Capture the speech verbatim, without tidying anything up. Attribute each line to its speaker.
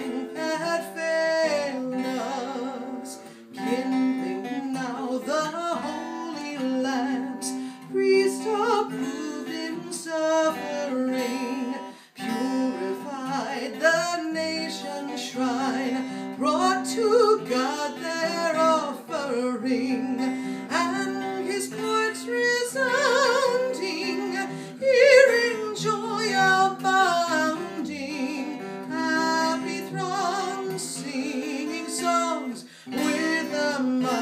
Speaker 1: strength had failed us, kindling now the holy lamps, priest approved in suffering, purified the nation's shrine, brought to God their offering, and his courts resounding, hearing joy abounding, happy throngs singing songs with a